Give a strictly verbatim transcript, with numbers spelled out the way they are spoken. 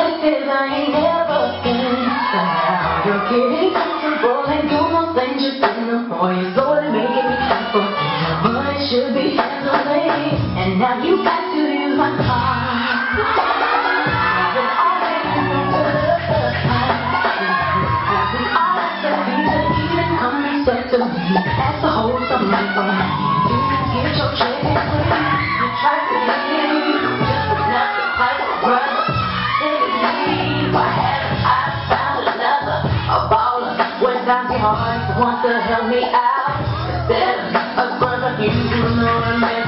places I ain't never been. But now you're getting comfortable and doing those things you didn't before. You're slowly making me comfortable. Money should be handling, and now you got to use my car. That's the whole summer song. You get your check and clean. You try to leave, just enough to fight the brother. Baby, why haven't I found another? A baller, when times get hard, wants to help me out. Instead of a brother, you know what I mean.